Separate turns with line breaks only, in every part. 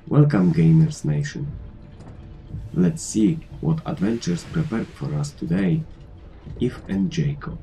Welcome, Gamers Nation. Let's see what adventures prepared for us today, Eve and Jacob.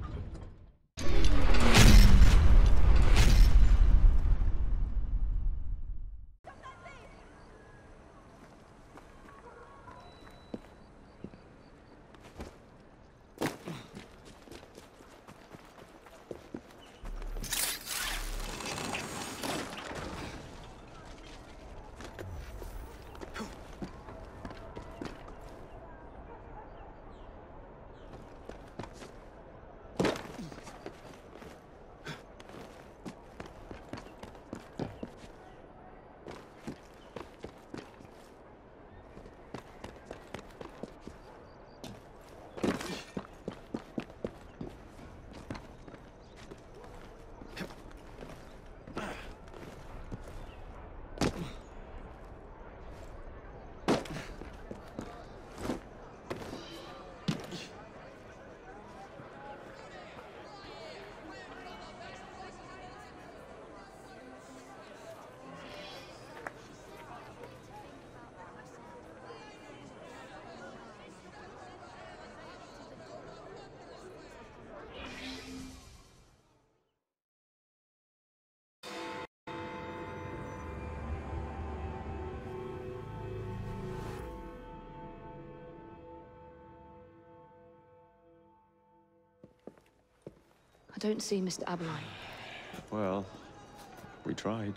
I don't see Mr. Aberline.
Well, we tried.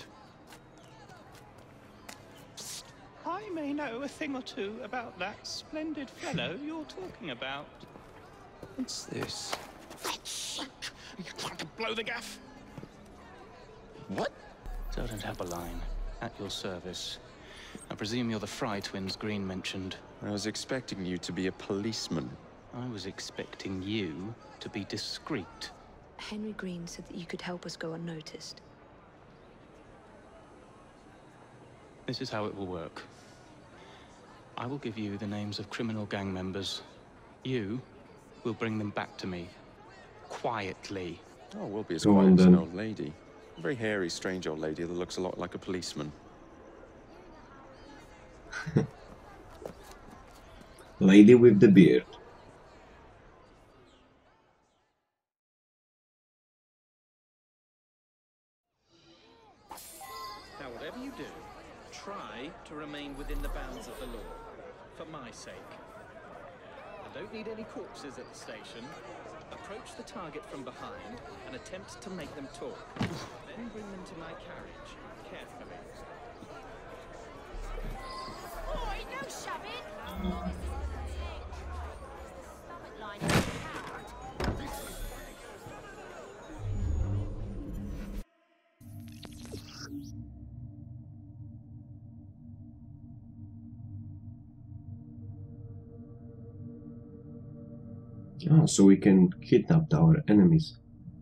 I may know a thing or two about that splendid fellow you're talking about.
What's this?
You trying to blow the gaff?
What?
Sergeant Aberline, at your service. I presume you're the Frye twins Green mentioned.
I was expecting you to be a policeman.
I was expecting you to be discreet.
Henry Green said that you could help us go unnoticed.
This is how it will work. I will give you the names of criminal gang members. You will bring them back to me. Quietly.
Oh, we'll be as
Go
quiet
on,
as an
then.
old lady. A very hairy, strange old lady that looks a lot like a policeman.
Lady with the beard.
Now, whatever you do, try to remain within the bounds of the law, for my sake. I don't need any corpses at the station. Approach the target from behind and attempt to make them talk. Then bring them to my carriage, carefully.
Boy, no shoving! Stomach line.
Ah, so we can kidnap our enemies.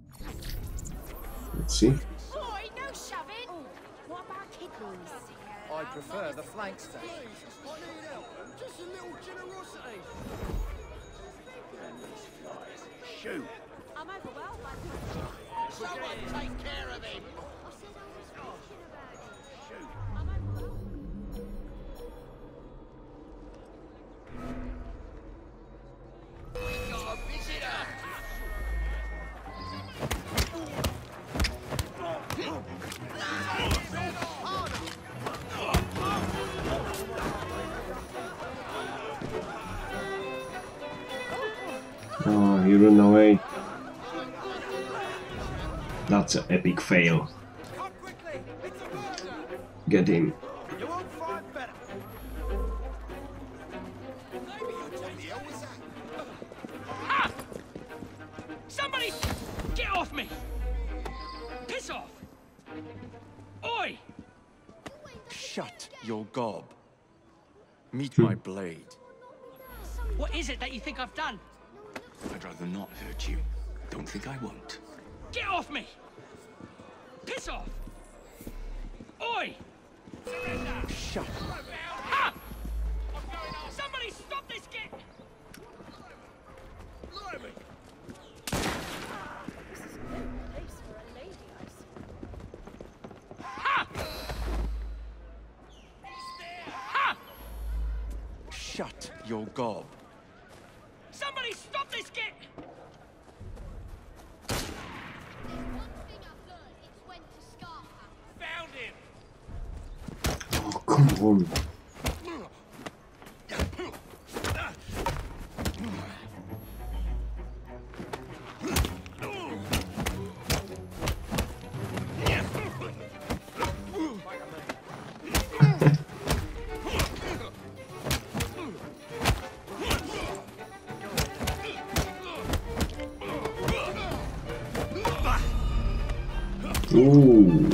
Let's see.
Boy, no shoving! Oh, what about kidneys?
I prefer the flank step.
Just a little generosity.
Shoot!
I'm overwhelmed by this.
Someone take care of him.
I said I was thinking about it. I'm overwhelmed.
We got a visitor.
Oh, he ran away. That's an epic fail.
Come quickly. It's a murder.
Get him.
You won't find better. Maybe you'll take the hell with that.
Ah! Somebody get off me! Piss off! Oi!
Shut your gob. Meet my blade.
What is it that you think I've done?
I'd rather not hurt you. Don't think I won't.
Get off me! Piss off! Oi! Surrender!
Shut.
Ha! Somebody stop this kid!
Blimey.
Ha!
Shut your gob.
Somebody stop this kid! Found him!
Oh, come on. Ooh.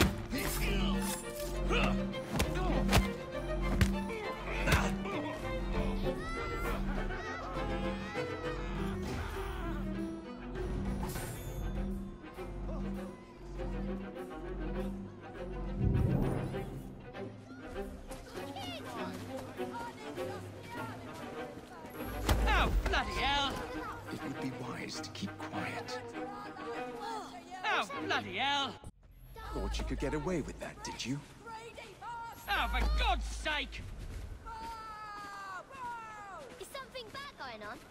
Oh, bloody hell!
It would be wise to keep quiet.
Oh, bloody hell!
Thought you could get away with that, did you?
Oh, for God's sake!
Is something bad going on?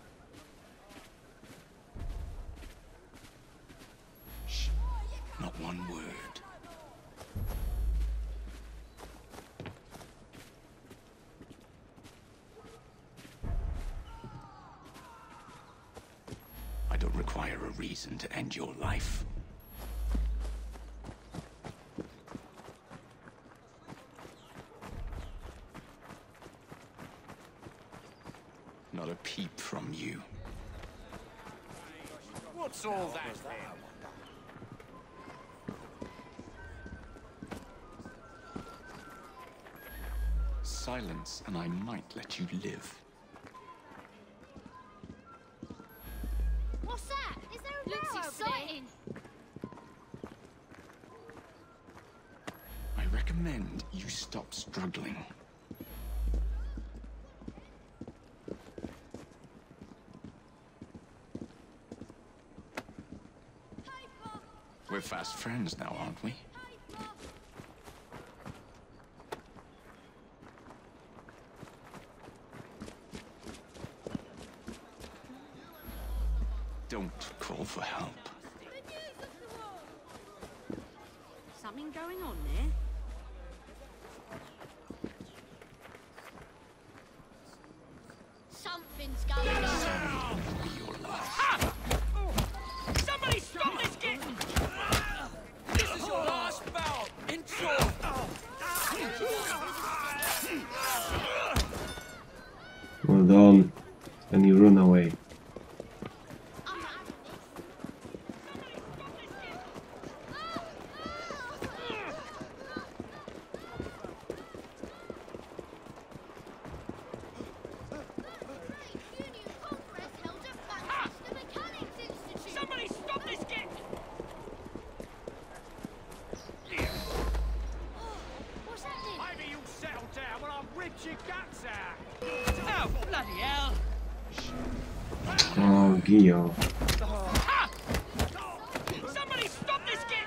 Shh. Not one word. I don't require a reason to end your life. Not a peep from you.
What's all that then?
Silence, and I might let you live.
What's that? Is there a barrow exciting?
I recommend you stop struggling. We're fast friends now, aren't we? Don't call for help.
Something going on there? Something's going on.
Be your last.
Somebody stop this kid! This is your last bout! Enjoy!
Well done. And you run away.
Somebody stop this kid!
What's happening?
Maybe you'll settle down when I've ripped your guts out! Oh, bloody hell!
Oh, Gio.
Somebody stop this kid!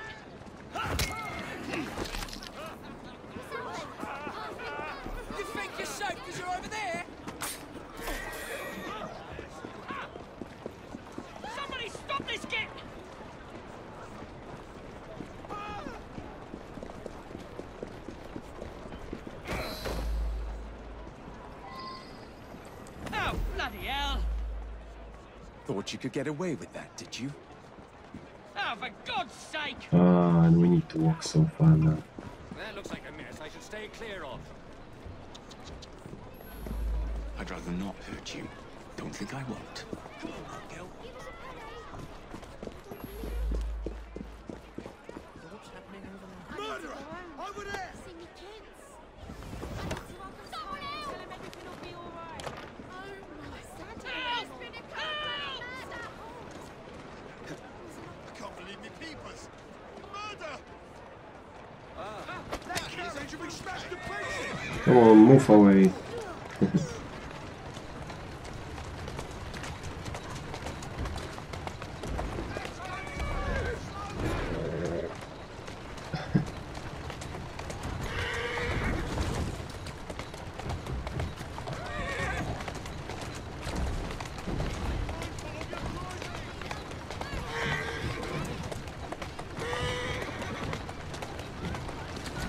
You think you're safe because you're over there? Somebody stop this kid! Oh, bloody hell!
Thought you could get away with that, did you?
Oh, for God's sake!
Ah, and we need to walk so far now.
That looks like a mess I should stay clear of.
I'd rather not hurt you. Don't think I won't.
What's happening over there?
Murderer! Over there! See me kids. Someone else! Tell him everything will be alright. Oh my Santa! Help!
I can't believe me peepers! Murder!
That
carriage should be smashed to pieces!
Come on, move away.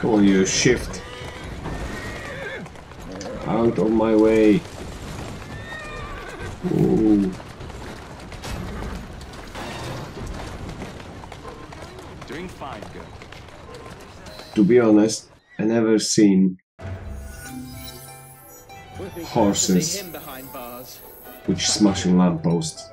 Come on, you shift. Out of my way. Ooh.
Doing fine, girl.
To be honest, I never seen horses
him behind bars.
which smashing lampposts.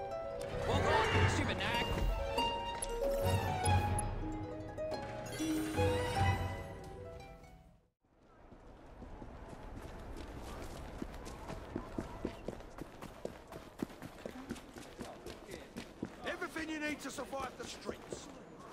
Everything you need to survive the streets.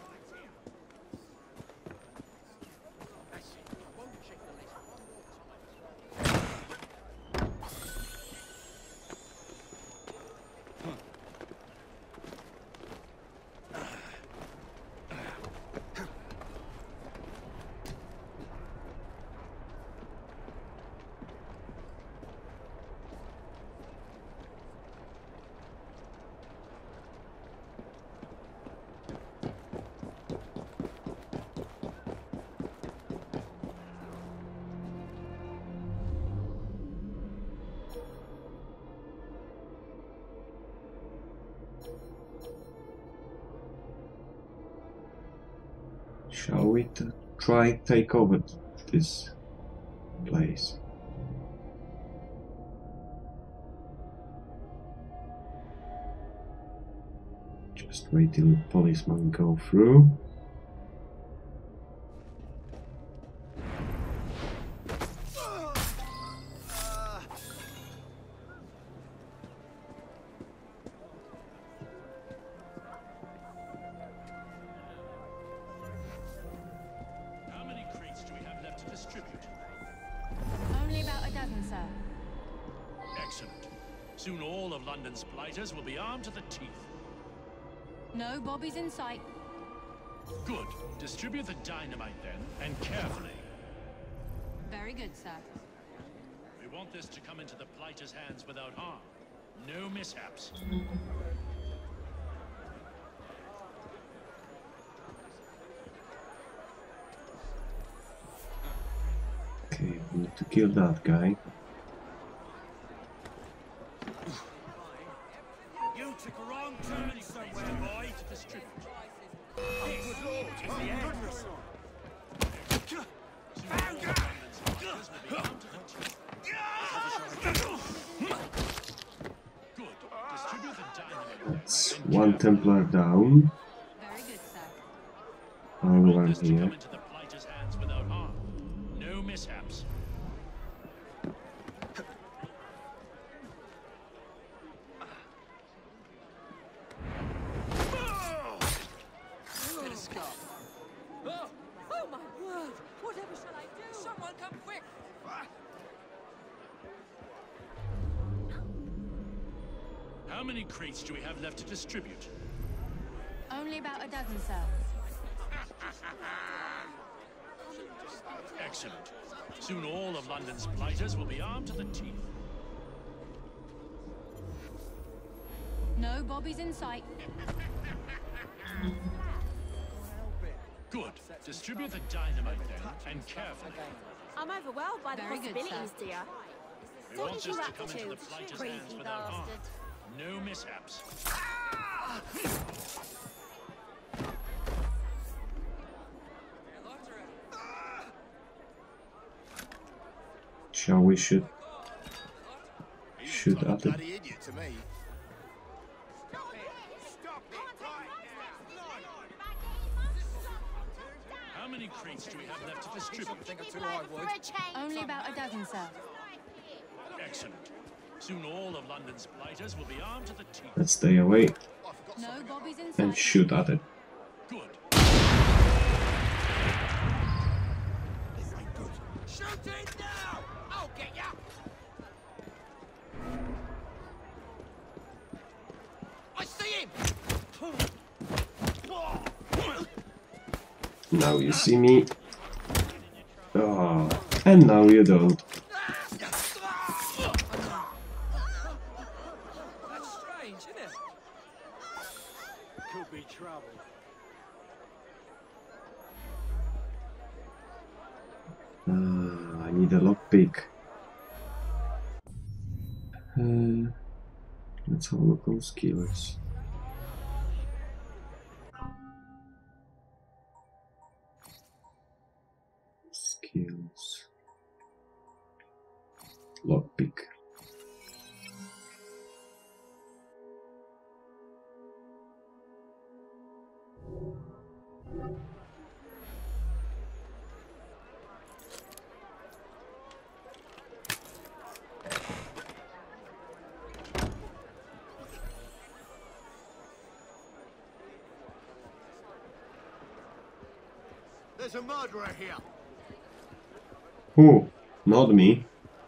Shall we try take over this place? Just wait till the policeman go through.
Only about a dozen, sir.
Excellent. Soon all of London's blighters will be armed to the teeth.
No bobbies in sight.
Good. Distribute the dynamite then, and carefully.
Very good, sir.
We want this to come into the blighters' hands without harm. No mishaps.
Okay, we need to kill that guy.
You took a wrong turn somewhere, boy.
To distribute.
This is the end.
Soon all of London's blighters will be armed to the teeth. Good. Distribute the dynamite then,
That's
and
one
carefully.
Templar down.
Very good, sir.
I'll
Want
run
this to
here.
come into the blighters' hands without harm. No mishaps.
Oh my word! Whatever shall I do? Someone come quick!
How many crates do we have left to distribute?
Only about a dozen, sir.
Excellent. Soon all of London's blighters will be armed to the teeth.
No bobbies in sight.
Good. Distribute the dynamite then, and carefully.
I'm overwhelmed by the
Very good,
possibilities,
sir.
dear.
We
What
want
did you
this to
up
come into the
to,
blighters'
crazy
hands without harm.
bastard?
No mishaps.
Shall we shoot at it?
Bloody idiot to me.
How many crates do we have left to distribute?
Only about a dozen, sir.
Excellent. Soon all of London's blighters will be armed to the teeth.
Let's stay away
No bobbies in
and
sight.
shoot at it.
Good.
This ain't good. Shoot it now! I'll get ya! I see him!
Now you see me. Oh, and now you don't.
That's strange, isn't it? Could be trouble.
I need a lockpick. Let's have a look on skills. Skills. Lockpick.
There's a murderer here.
Who? Not me.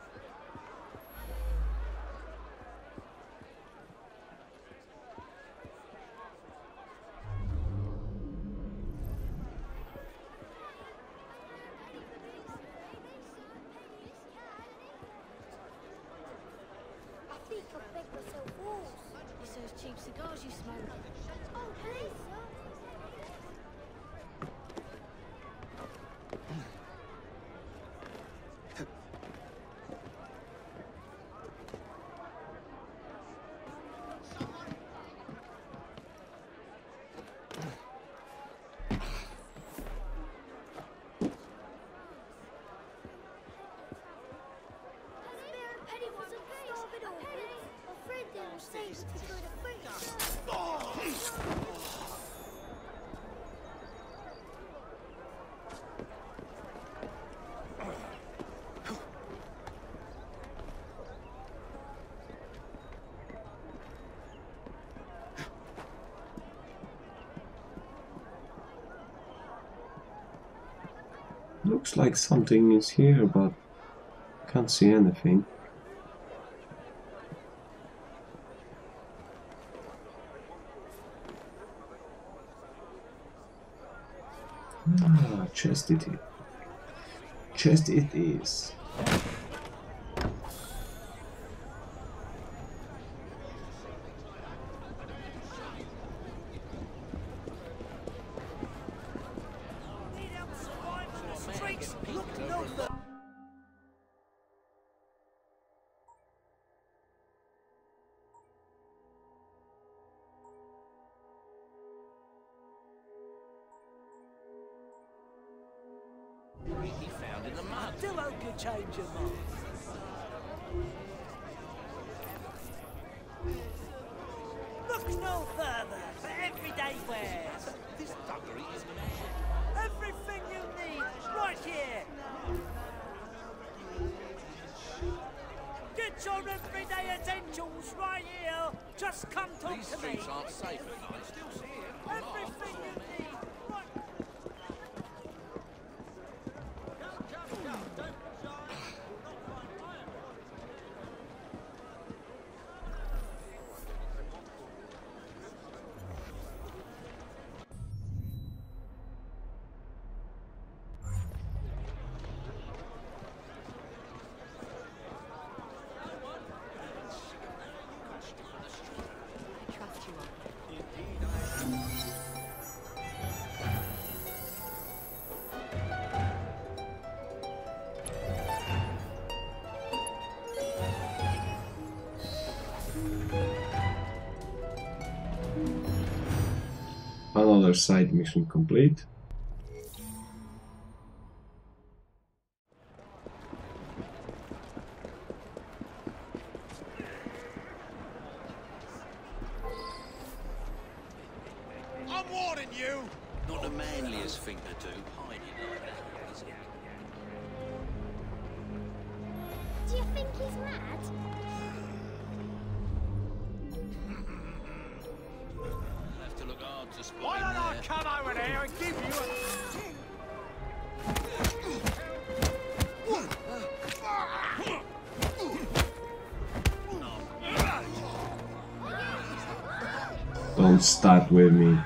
I think I'll beg myself walls. It's those cheap cigars you smoke. Oh, please, sir.
Looks like something is here, but can't see anything. Ah, chest it is. Chest it is.
He found in the mud. Still hope you change your mind. Look no further for everyday wares. This thuggery is mad. Everything you need, right here. Get your everyday essentials right here. Just come talk to me. These streets aren't safe at night. Still see him. Everything you need.
Another side mission complete.
I'm warning you! Not the manliest thing to do, hiding like that, is it?
Do you think he's mad?
Have to look hard to spot
Why
him
don't I
there.
come over here and give you
Don't start with me.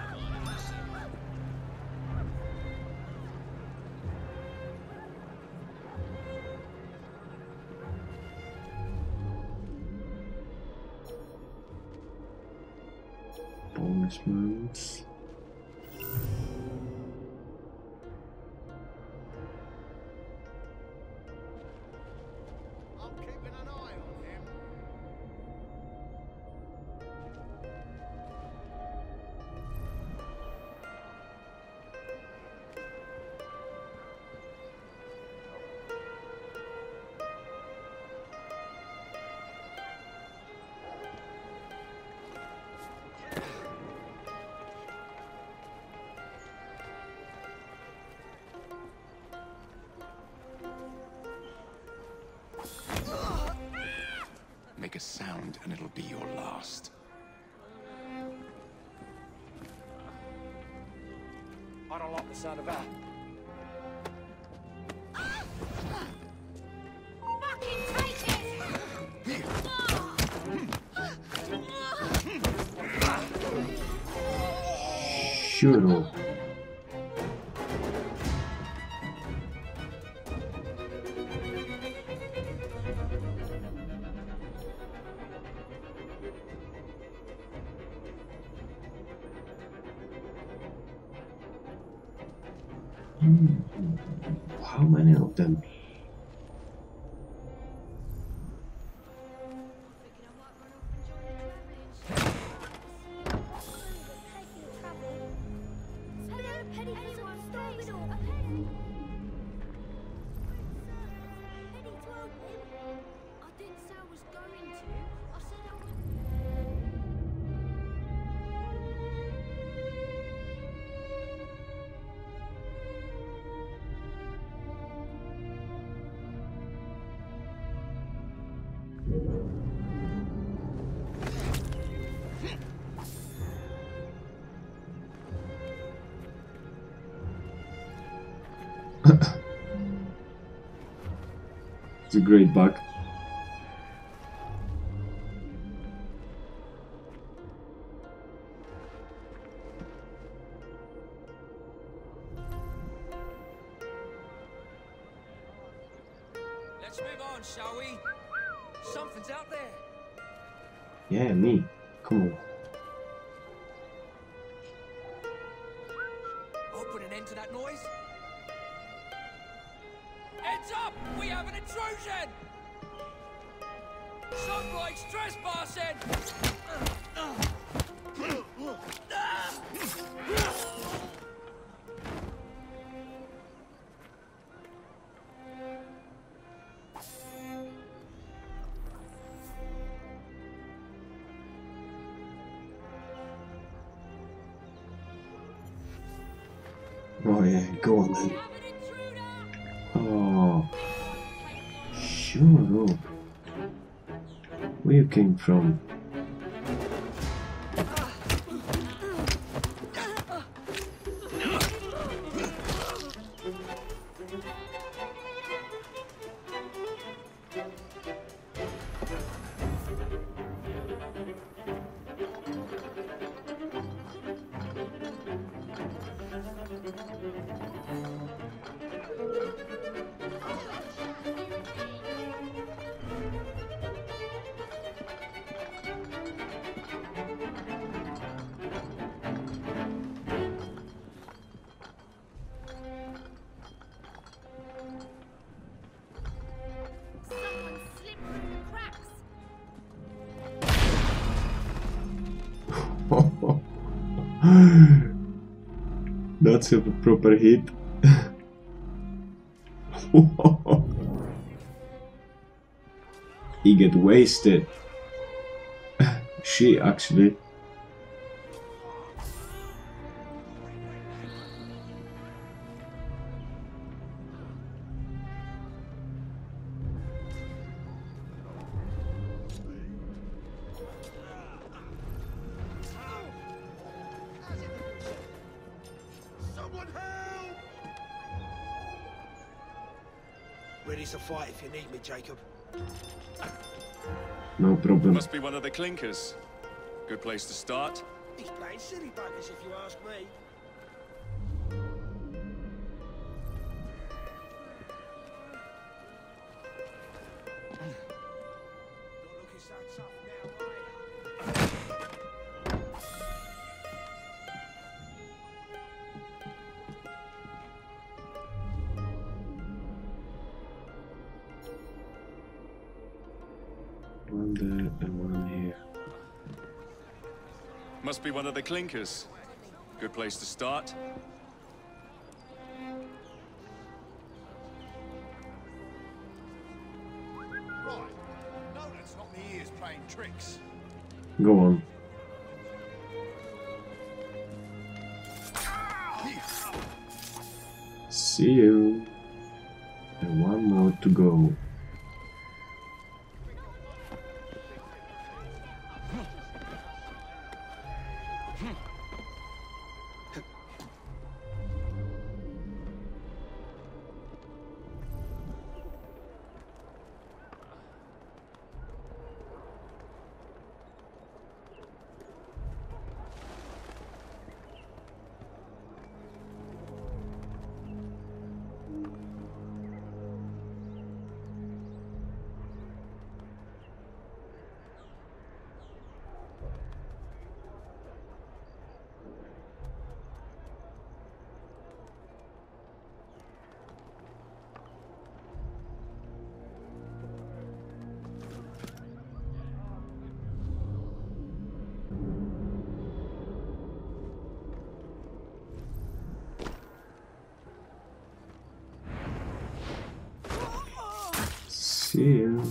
Punishments.
Make a sound and it'll be your last.
I don't like the sound of that.
Fucking take it!
Shut up. How many of them? It's a great bug.
Let's move on, shall we? Something's out there.
Yeah, me. Come on.
I'll put an end to that noise. Heads up! We have an intrusion! Sunlight's trespassing!
Oh yeah, go on then. Oh, shut up. Where you came from?
Someone slipped through the cracks.
That's a proper hit. He get wasted. She actually.
Ready to fight if you need me, Jacob.
No problem.
Must be one of the clinkers. Good place to start.
He's playing silly buggers, if you ask me. Not looking so tough now, are you?
One there and one here.
Must be one of the clinkers. Good place to start.
Right. No, that's not me ears playing tricks.
Go on. See you. And one more to go. See you.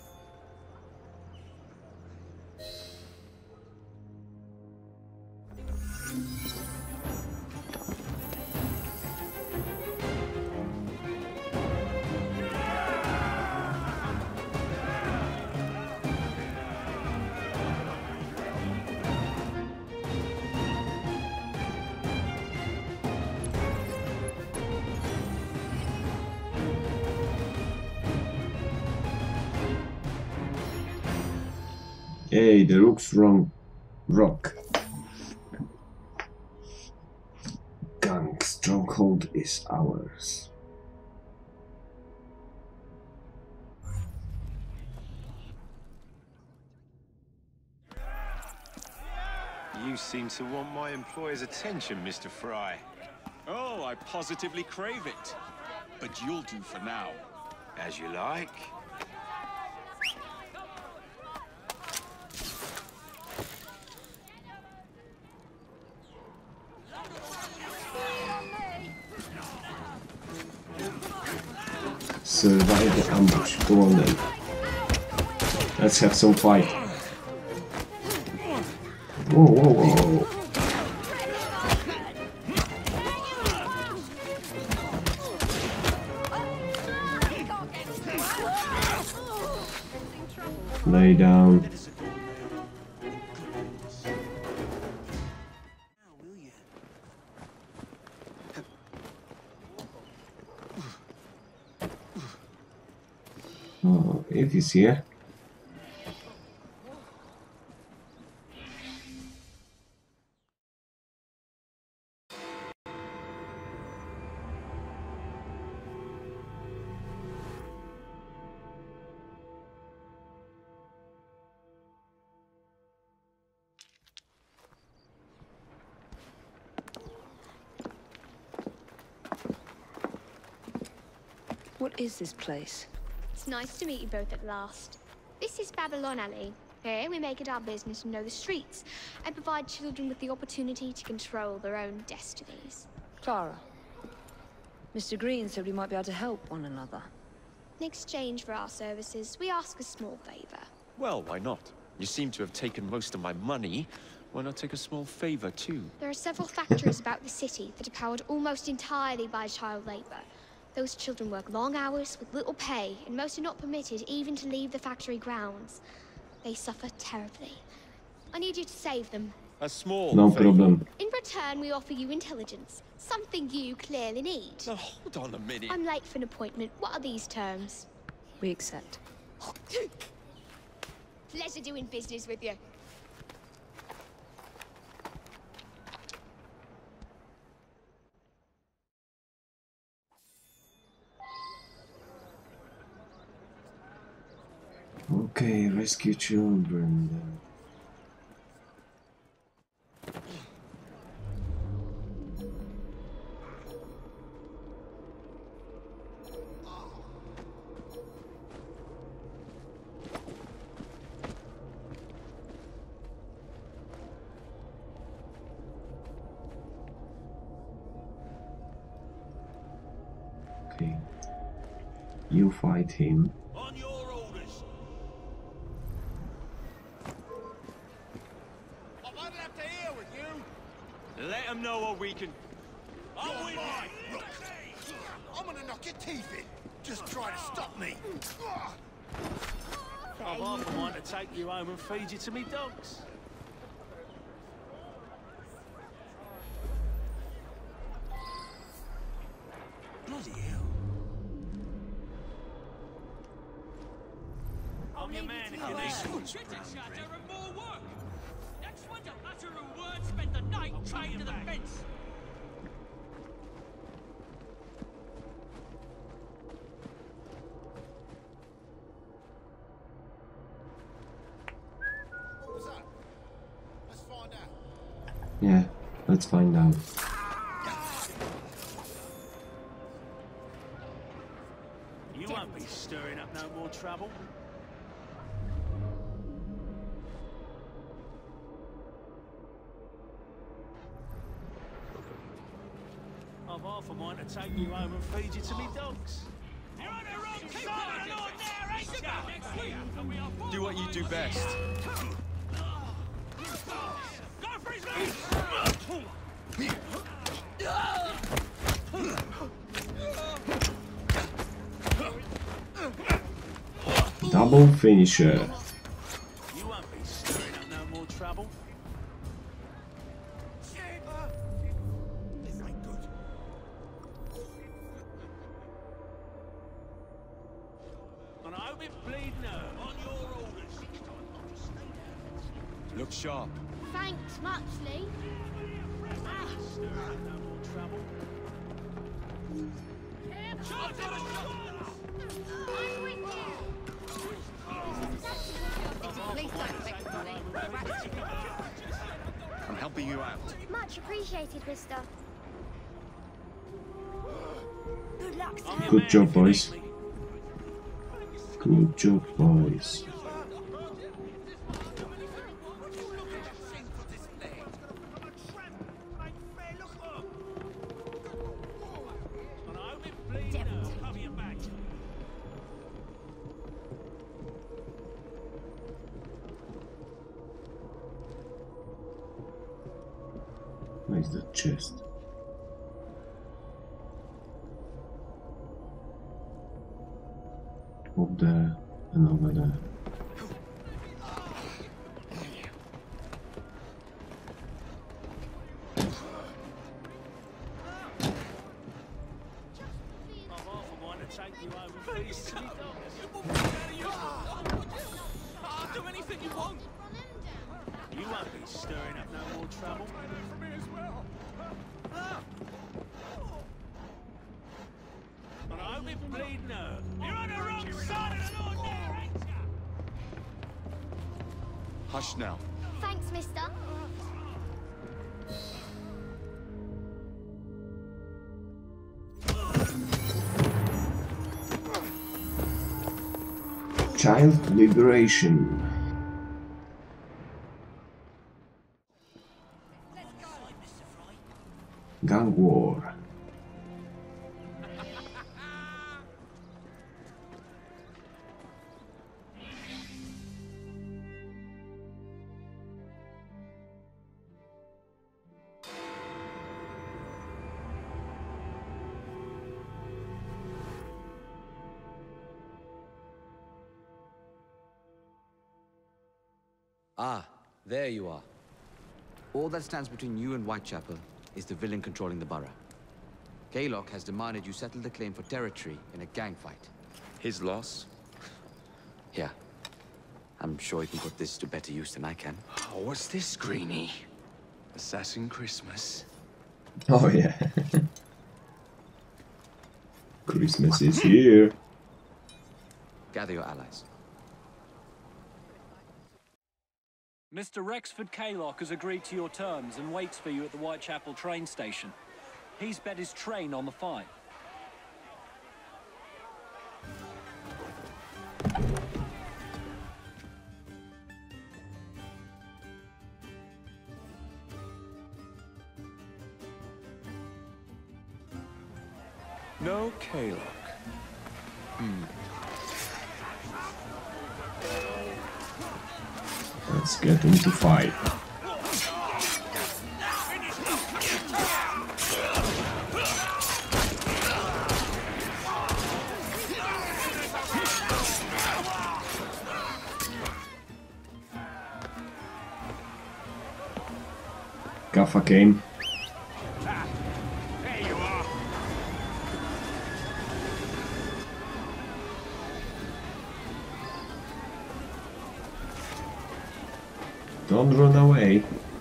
Hey, the rook's wrong. Rock. Gang stronghold is ours.
You seem to want my employer's attention, Mr. Frye.
Oh, I positively crave it. But you'll do for now.
As you like.
Survive the ambush. Go on then. Let's have some fight. Whoa, whoa, whoa. Lay down. Oh, Evie's here.
What is this place?
It's nice to meet you both at last. This is Babylon Alley. Here we make it our business to know the streets and provide children with the opportunity to control their own destinies.
Clara. Mr. Green said we might be able to help one another.
In exchange for our services, we ask a small favor.
Well, why not? You seem to have taken most of my money. Why not take a small favor, too?
There are several factories about the city that are powered almost entirely by child labor. Those children work long hours with little pay, and most are not permitted even to leave the factory grounds. They suffer terribly. I need you to save them.
A small
No
favor.
problem.
In return, we offer you intelligence. Something you clearly need.
Now, hold on a minute.
I'm late for an appointment. What are these terms?
We accept.
Pleasure doing business with you.
Okay, rescue children then. Okay. You fight him.
On your orders. I won't have to hear with you.
Let them know what we can...
I'm with you. Look, I'm gonna knock your teeth in. Just try to stop me.
I've often wanted to take you home and feed you to me dogs.
Bloody hell.
I'm your man if you need me.
Next one to utter a word spent the night trying to the fence.
What was that? Let's find out.
Yeah, let's find out.
You won't be stirring up no more trouble. I've often wanted to take you home and feed you to me dogs.
You're on the wrong side of the law there, ain't you?
Do what you do best.
Double finisher.
You won't be stirring up no more trouble.
This ain't good.
And I hope it bleed nerve on your orders.
Look sharp.
Thanks much, Lee.
Stirring up no more trouble.
I'm helping you out.
Much appreciated, mister.
Good luck, sir.
Good job, boys. Good job, boys. Where's the chest? Up there and over there.
I'll do anything you want. You won't be stirring up no more trouble. For me as well. And I hope it bleed nerve. You're on the wrong side of the law now, ain't ya?
Hush now.
Thanks, mister.
Child liberation. Gang war.
Ah, there you are. All that stands between you and Whitechapel is the villain controlling the borough. Kaylock has demanded you settle the claim for territory in a gang fight.
His loss?
Yeah. I'm sure he can put this to better use than I can.
Oh, what's this, Greenie? Assassin Christmas?
Oh yeah. Christmas is here.
Gather your allies.
Mr. Rexford Kaylock has agreed to your terms and waits for you at the Whitechapel train station. He's bet his train on the fight.
No Kaylock.
Let's get into fight. Gaffer came.
There you are.
Don't run away.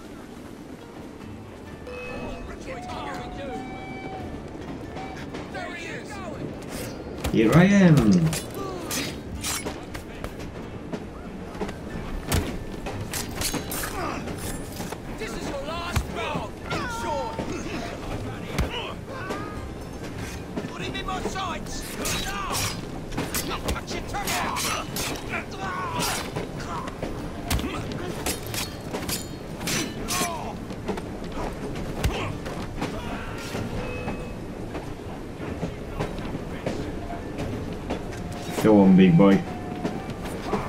Here I am.
This is your last round. Enjoy. Put him in my sights. No. Watch your turn out.
Go on, big boy.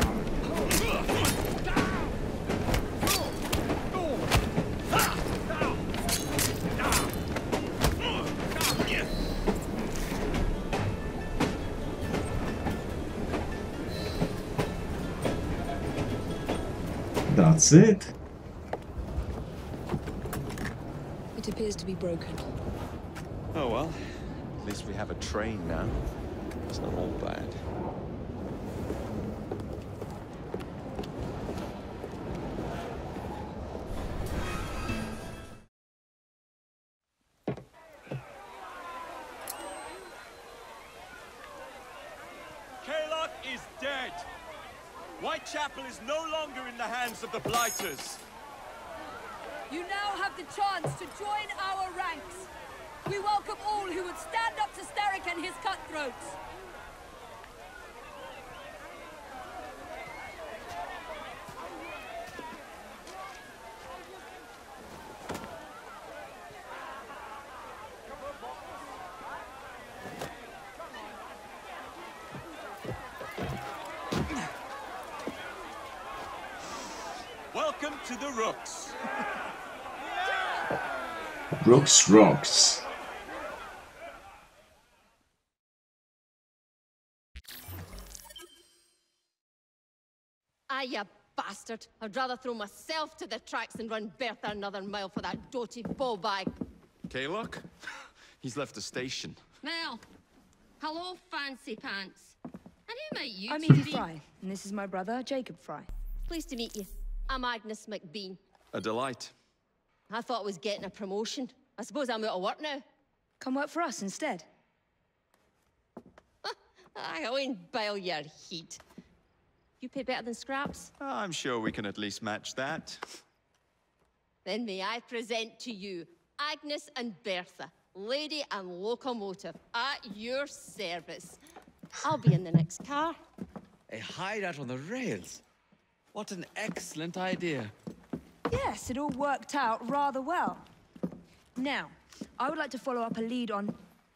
That's it.
It appears to be broken.
Oh well, at least we have a train now. It's not all bad.
Kaylock is dead. Whitechapel is no longer in the hands of the Blighters.
You now have the chance to join our ranks. We welcome all who would stand up to Starrick and his cutthroats.
Welcome to the Rooks.
Rooks rocks.
Ah, you bastard. I'd rather throw myself to the tracks than run Bertha another mile for that doty ball-bag.
Kaylock? He's left the station.
Mel. Hello, fancy pants. And who might you
I'm
two
Evie
be?
Frye, and this is my brother, Jacob Frye.
Pleased to meet you. I'm Agnes McBean.
A delight.
I thought I was getting a promotion. I suppose I'm out of work now.
Come work for us instead.
I won't bile your heat. You pay better than scraps?
I'm sure we can at least match that.
Then may I present to you Agnes and Bertha, lady and locomotive, at your service. I'll be in the next car.
A hideout on the rails. What an excellent idea.
Yes, it all worked out rather well. Now, I would like to follow up a lead on...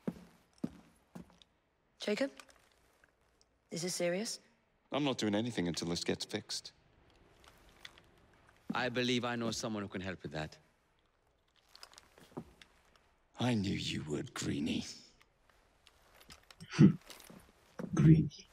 Jacob? Is this serious?
I'm not doing anything until this gets fixed.
I believe I know someone who can help with that.
I knew you would, Greenie.
Greenie.